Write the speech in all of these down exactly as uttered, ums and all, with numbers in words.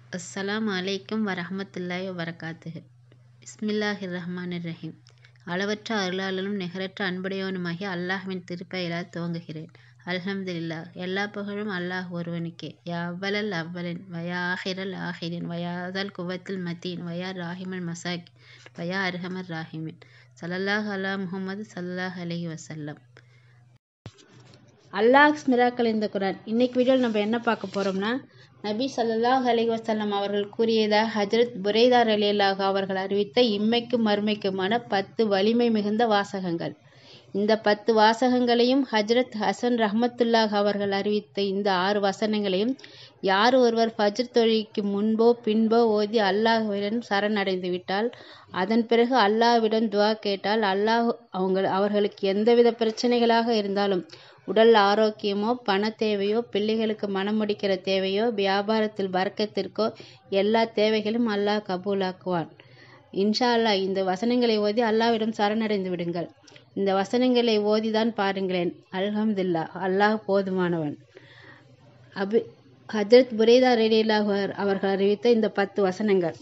அஸ்ஸலாமு அலைக்கும் வரஹ்மத்துல்லாஹி வபரகாத்துஹு. பிஸ்மில்லாஹிர் ரஹ்மானிர் ரஹீம். அளவற்ற அருளாளனும் நிகரற்ற அன்புடையவனுமாகிய அல்லாஹ்வின் திருப்பெயரால் துவங்குகிறேன். அல்ஹம்துலில்லாஹ். எல்லா புகழும் அல்லாஹ் ஒருவனுக்கே. யா அவ்வலல் அவ்வலின் வயா ஆஹிரல் ஆஹிரின் வயாதல் குவத்தில் மத்தீன் வயா ராஹிமல் மசாக் வயா அர்ஹமர் ராஹிமின். ஸல்லல்லாஹு அலா முஹம்மது ஸல்லல்லாஹு அலைஹி வஸல்லம். அல்லாஹ்ஸ் மிராக்கள் இந்த குரான். இன்னைக்கு வீடியோவில் நம்ம என்ன பார்க்க போகிறோம்னா, நபி ஸல்லல்லாஹு அலைஹி வஸல்லம் அவர்கள் கூறியதாக ஹஜ்ரத் புரைதா ரலியல்லாஹு அவர்கள் அறிவித்த இம்மைக்கும் மறுமைக்குமான பத்து வலிமை மிகுந்த வாசகங்கள். இந்த பத்து வாசகங்களையும் ஹஜ்ரத் ஹசன் ரஹ்மத்துல்லாஹ் அவர்கள் அறிவித்த இந்த ஆறு வசனங்களையும் யார் ஒருவர் ஃபஜ்ர் தொழுகைக்கு முன்போ பின்போ ஓதி அல்லாஹ்விடம் சரணடைந்து விட்டால், அதன் பிறகு அல்லாஹ்விடம் துஆ கேட்டால், அல்லாஹ் அவங்க அவர்களுக்கு எந்தவித பிரச்சனைகளாக இருந்தாலும், உடல் ஆரோக்கியமோ, பண தேவையோ, பிள்ளைகளுக்கு மனம் முடிக்கிற தேவையோ, வியாபாரத்தில் பரக்கத்திற்கோ, எல்லா தேவைகளும் அல்லாஹ் கபூலாக்குவான். இன்ஷா அல்லாஹ். இந்த வசனங்களை ஓதி அல்லாஹ்விடம் சரணடைந்து விடுங்கள். இந்த வசனங்களை ஓதிதான் பாருங்களேன். அல்ஹம்துலில்லாஹ், அல்லாஹ் போதுமானவன். அபி ஹஜ்ரத் புரைதா ரலியல்லாஹு அவர்கள் அறிவித்த இந்த பத்து வசனங்கள்.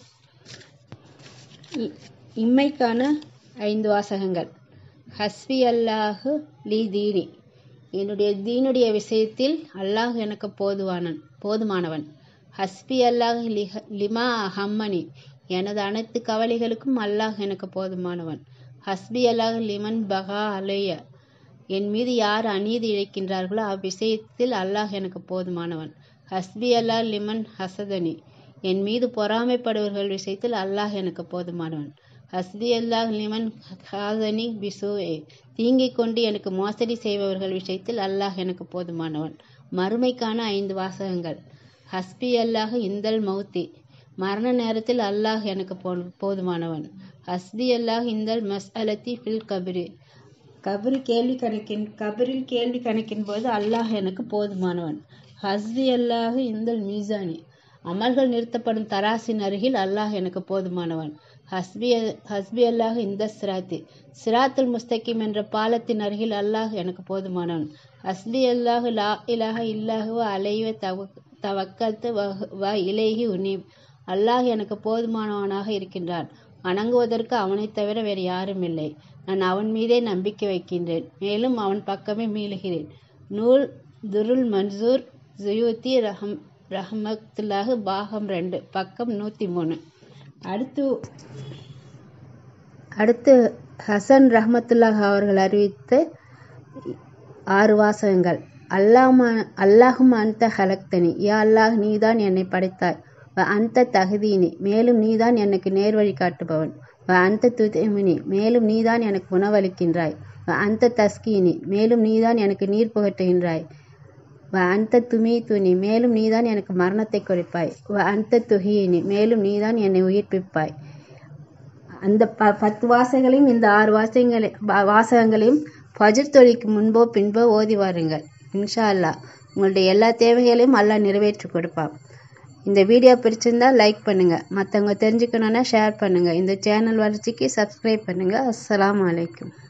இம்மைக்கான ஐந்து வாசகங்கள். ஹஸ்பி அல்லாஹு லி தீனி. என்னுடைய தீனுடைய விஷயத்தில் அல்லாஹ் எனக்கு போதுவானன் போதுமானவன். ஹஸ்பி அல்லாஹ் லிமா ஹம்மனி. எனது அனைத்து கவலைகளுக்கும் அல்லாஹ் எனக்கு போதுமானவன். ஹஸ்பி அல்லாஹ் லிமன் பகா அலைய. என் மீது யார் அநீதி இழைக்கின்றார்களோ அவ்விஷயத்தில் அல்லாஹ் எனக்கு போதுமானவன். ஹஸ்பி அல்லாஹ் லிமன் ஹசதனி. என் மீது பொறாமைப்படுவர்கள் விஷயத்தில் அல்லாஹ் எனக்கு போதுமானவன். ஹஸ்பி அல்லாஹ் லிமன் ஹாசனி பிசூஏ. தீங்கிக் கொண்டு எனக்கு மோசடி செய்பவர்கள் விஷயத்தில் அல்லாஹ் எனக்கு போதுமானவன். மறுமைக்கான ஐந்து வாசகங்கள். ஹஸ்பி அல்லாஹ் இந்தல் மௌத்தி. மரண நேரத்தில் அல்லாஹ் எனக்கு போ போதுமானவன். ஹஸ்பி அல்லாஹ் இந்தல் மஸ்அலத்தி ஃபில் கபிரி. கபிரி கேள்வி கணக்கின் கபிரில் கேள்வி கணக்கின் போது அல்லாஹ் எனக்கு போதுமானவன். ஹஸ்பி அல்லாஹ் இந்தல் மீசானி. அமல்கள் நிறுத்தப்படும் தராசின் அருகில் அல்லாஹ் எனக்கு போதுமானவன். ஹஸ்பி ஹஸ்பி அல்லாஹ் இந்த சிராத்தி. சிராத்துல் முஸ்தகிம் என்ற பாலத்தின் அருகில் அல்லாஹ் எனக்கு போதுமானவன். ஹஸ்பி அல்லாஹ் லா இலாஹ இல்லாஹு அலைஹி தவ தவக்கல்து வ இலைஹி உனீப். அல்லாஹ் எனக்கு போதுமானவனாக இருக்கின்றான். வணங்குவதற்கு அவனைத் தவிர வேறு யாரும் இல்லை. நான் அவன் மீதே நம்பிக்கை வைக்கின்றேன், மேலும் அவன் பக்கமே மீளுகிறேன். நூல் துருல் மன்சூர் ஜுயூத்தி ரஹம் ரஹமத்துல்லாஹு பாகம் ரெண்டு பக்கம் நூற்றி மூணு. அடுத்து அடுத்து ஹசன் ரஹ்மத்துல்லாஹ் அவர்கள் அறிவித்த ஆறு வாசகங்கள். அல்லாஹ் அல்லாஹும் அந்த ஹலக்தனி. யா அல்லாஹ், நீதான் என்னை படைத்தாய். வ அந்த தகுதீனி. மேலும் நீதான் எனக்கு நேர்வழி காட்டுபவன். வ அந்த துதிமினி. மேலும் நீதான் எனக்கு உணவளிக்கின்றாய். வ அந்த தஸ்கீனி. மேலும் நீதான் எனக்கு நீர் புகட்டுகின்றாய். வ அந்த துமி துணி. மேலும் நீதான் எனக்கு மரணத்தை கொடுப்பாய். வ அந்த துஹீனி. மேலும் நீதான் என்னை உயிர்ப்பிப்பாய். அந்த ப பத்து வாசகங்களையும் இந்த ஆறு வாசகங்களை வாசகங்களையும் ஃபஜ்ர் தொழுகைக்கு முன்போ பின்போ ஓதி வாருங்கள். இன்ஷா அல்லாஹ் உங்களுடைய எல்லா தேவைகளையும் அல்லாஹ் நிறைவேற்றி கொடுப்பான். இந்த வீடியோ பிடிச்சிருந்தா லைக் பண்ணுங்கள். மற்றவங்க தெரிஞ்சுக்கணுன்னா ஷேர் பண்ணுங்கள். இந்த சேனல் வளர்ச்சிக்கு சப்ஸ்கிரைப் பண்ணுங்கள். அஸ்ஸலாமு அலைக்கும்.